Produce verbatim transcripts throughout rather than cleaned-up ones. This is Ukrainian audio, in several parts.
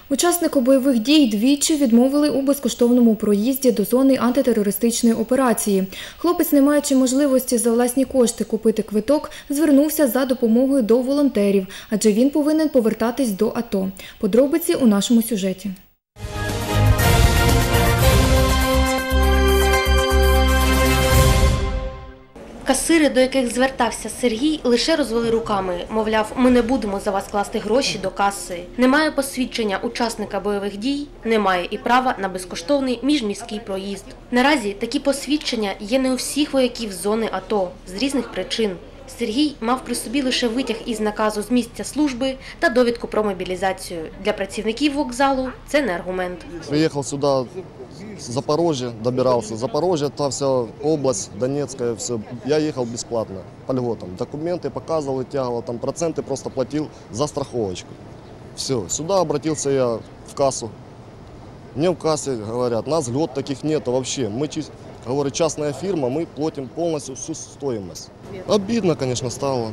Учаснику бойових дій двічі відмовили у безкоштовному проїзді до зони антитерористичної операції. Хлопець, не маючи можливості за власні кошти купити квиток, звернувся за допомогою до волонтерів, адже він повинен повертатись до АТО. Подробиці у нашому сюжеті. Касири, до яких звертався Сергій, лише розвели руками. Мовляв, ми не будемо за вас класти гроші до каси. Немає посвідчення учасника бойових дій, немає і права на безкоштовний міжміський проїзд. Наразі такі посвідчення є не у всіх вояків зони АТО з різних причин. Сергій мав при собі лише витяг із наказу з місця служби та довідку про мобілізацію. Для працівників вокзалу це не аргумент. Приїхав сюди з Запорожжя, добирався. Запорожжя, та вся область, Донецька, все. Я їхав безплатно, по льготам. Документи показували, тягував, там проценти просто платив за страховочку. Все, сюди обратився я в кассу. Мне в кассе говорят, нас льгот таких нету вообще. Мы, говорит, частная фирма, мы платим полностью всю стоимость. Обидно, конечно, стало.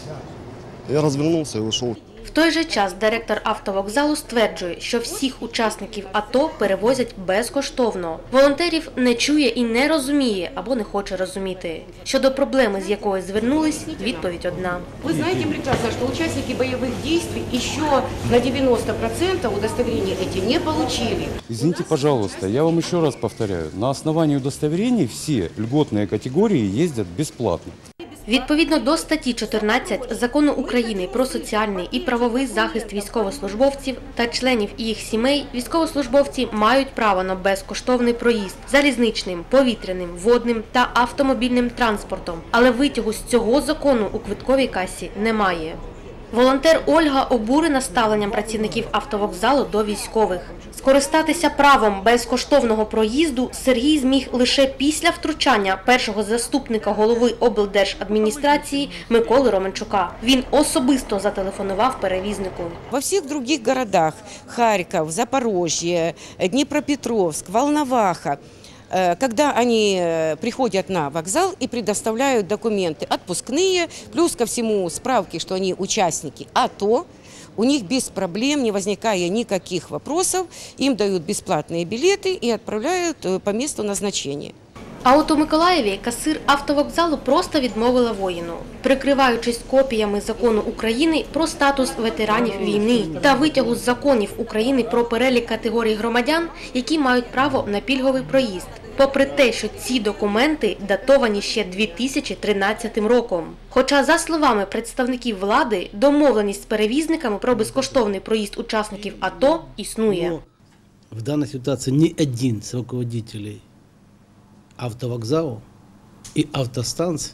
Я развернулся и ушел. В той же час директор автовокзалу стверджує, що всіх учасників АТО перевозять безкоштовно. Волонтерів не чує і не розуміє або не хоче розуміти. Щодо проблеми, з якою звернулись, відповідь одна. Ви знаєте прекрасно, що учасники бойових дій ще на девяносто процентов удостоверения эти не получили. Извините, пожалуйста, я вам еще раз повторяю, на основании удостоверений все льготные категории ездят бесплатно. Відповідно до статті чотирнадцять Закону України про соціальний і правовий захист військовослужбовців та членів їх сімей, військовослужбовці мають право на безкоштовний проїзд залізничним, повітряним, водним та автомобільним транспортом. Але витягу з цього закону у квитковій касі немає. Волонтер Ольга обурена ставленням працівників автовокзалу до військових. Скористатися правом безкоштовного проїзду Сергій зміг лише після втручання першого заступника голови облдержадміністрації Миколи Романчука. Він особисто зателефонував перевізнику. Во всіх інших городах – Харків, Запорожжя, Дніпропетровськ, Волноваха – когда они приходят на вокзал и предоставляют документы отпускные, плюс ко всему справки, что они участники АТО, у них без проблем, не возникая никаких вопросов, им дают бесплатные билеты и отправляют по месту назначения. А от у Миколаєві касир автовокзалу просто відмовила воїну, прикриваючись копіями закону України про статус ветеранів війни та витягу з законів України про перелік категорій громадян, які мають право на пільговий проїзд. Попри те, що ці документи датовані ще дві тисячі тринадцятим роком. Хоча, за словами представників влади, домовленість з перевізниками про безкоштовний проїзд учасників АТО існує. В даній ситуації ні один з руководителей автовокзала и автостанций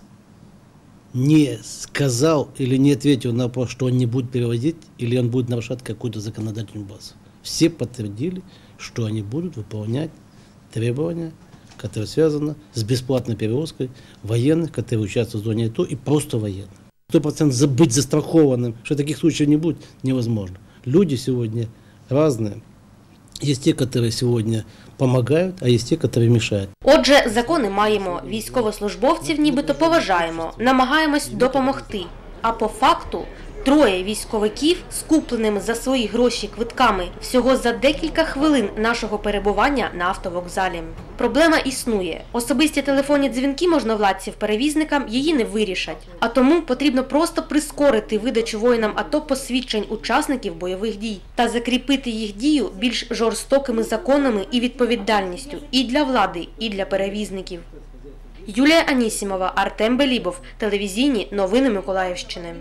не сказал или не ответил на вопрос, что он не будет переводить или он будет нарушать какую-то законодательную базу. Все подтвердили, что они будут выполнять требования, которые связаны с бесплатной перевозкой военных, которые участвуют в зоне АТО, и просто военных. Сто процентов быть застрахованным, что таких случаев не будет, невозможно. Люди сегодня разные. Есть те, которые сегодня помогають, а є ті, які мішають. Отже, закони маємо, військовослужбовців нібито поважаємо, намагаємось допомогти. А по факту троє військовиків з купленими за свої гроші квитками всього за декілька хвилин нашого перебування на автовокзалі. Проблема існує. Особисті телефонні дзвінки можновладців-перевізникам її не вирішать. А тому потрібно просто прискорити видачу воїнам АТО посвідчень учасників бойових дій та закріпити їх дію більш жорстокими законами і відповідальністю і для влади, і для перевізників. Юлія Анісімова, Артем Белібов. Телевізійні новини Миколаївщини.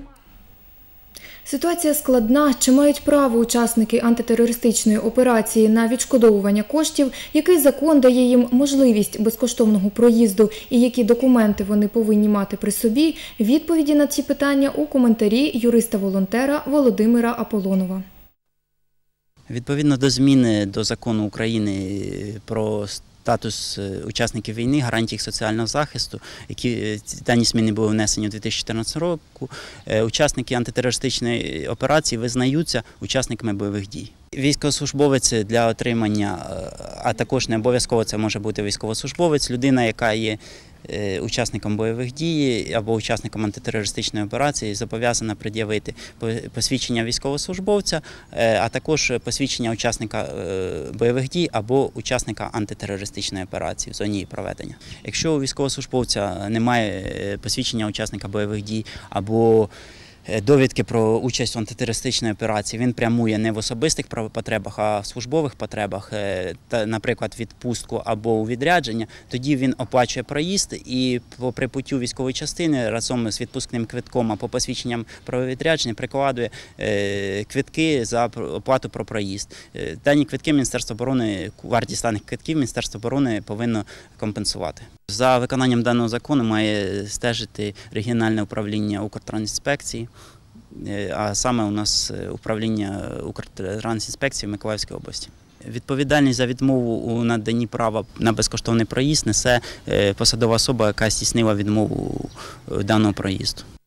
Ситуація складна. Чи мають право учасники антитерористичної операції на відшкодовування коштів, який закон дає їм можливість безкоштовного проїзду і які документи вони повинні мати при собі, відповіді на ці питання у коментарі юриста-волонтера Володимира Аполонова. Відповідно до зміни до закону України про статус учасників війни, гарантій їх соціального захисту, які дані зміни були внесені у дві тисячі чотирнадцятому року, учасники антитерористичної операції визнаються учасниками бойових дій. Військовослужбовець для отримання, а також не обов'язково це може бути військовослужбовець, людина, яка є учасником бойових дій або учасником антитерористичної операції зобов'язана пред'явити посвідчення військовослужбовця, а також посвідчення учасника бойових дій або учасника антитерористичної операції в зоні її проведення. Якщо у військовослужбовця немає посвідчення учасника бойових дій або довідки про участь в антитерористичній операції, він прямує не в особистих потребах, а в службових потребах, наприклад, відпустку або у відрядження, тоді він оплачує проїзд і по прибуттю військової частини разом з відпускним квитком або посвідченням про відрядження прикладує квитки за оплату про проїзд. Дані квитки Міністерство оборони, вартість даних квитків Міністерство оборони повинно компенсувати. За виконанням даного закону має стежити регіональне управління Укртрансінспекції, а саме у нас управління Укртрансінспекції в Миколаївській області. Відповідальність за відмову у наданні права на безкоштовний проїзд несе посадова особа, яка здійснила відмову даного проїзду.